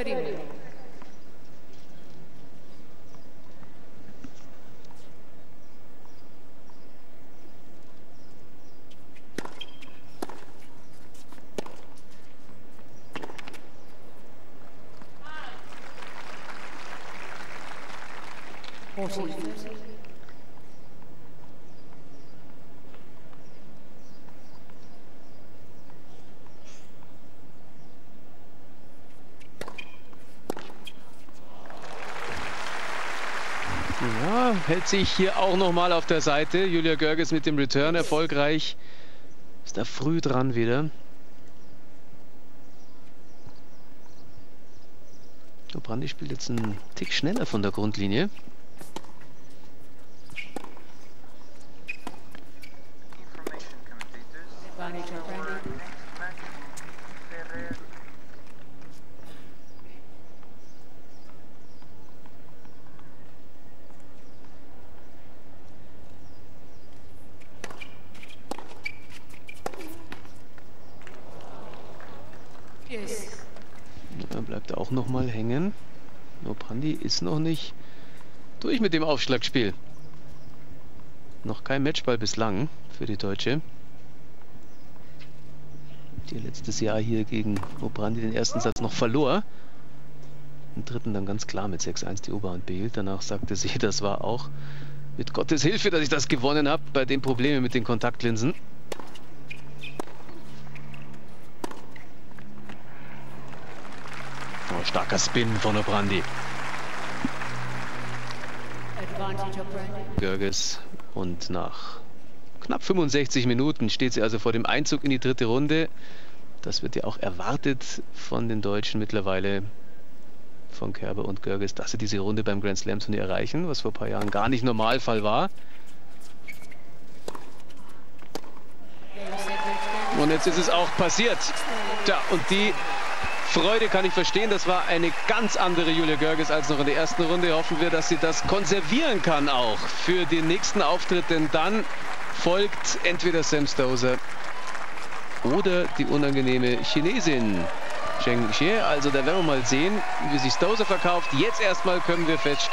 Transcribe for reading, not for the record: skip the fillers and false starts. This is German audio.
30. Ja, hält sich hier auch noch mal auf der Seite. Julia Görges mit dem Return erfolgreich. Ist da früh dran wieder. Brandi spielt jetzt einen Tick schneller von der Grundlinie. Er bleibt auch noch mal hängen. Nur Brandi ist noch nicht durch mit dem Aufschlagspiel. Noch kein Matchball bislang für die Deutsche. Die letztes Jahr hier gegen Brandi den ersten Satz noch verlor. Den dritten dann ganz klar mit 6-1 die Oberhand behielt. Danach sagte sie, das war auch mit Gottes Hilfe, dass ich das gewonnen habe, bei den Problemen mit den Kontaktlinsen. Oh, starker Spin von Brandi. Görges, und nach knapp 65 Minuten steht sie also vor dem Einzug in die dritte Runde. Das wird ja auch erwartet von den Deutschen mittlerweile, von Kerber und Görges, dass sie diese Runde beim Grand Slam Turnier erreichen, was vor ein paar Jahren gar nicht Normalfall war. Und jetzt ist es auch passiert. Tja, und die Freude kann ich verstehen. Das war eine ganz andere Julia Görges als noch in der ersten Runde. Hoffen wir, dass sie das konservieren kann auch für den nächsten Auftritt. Denn dann folgt entweder Sam Stosur oder die unangenehme Chinesin Zheng Jie. Also da werden wir mal sehen, wie sich Stosur verkauft. Jetzt erstmal können wir feststellen,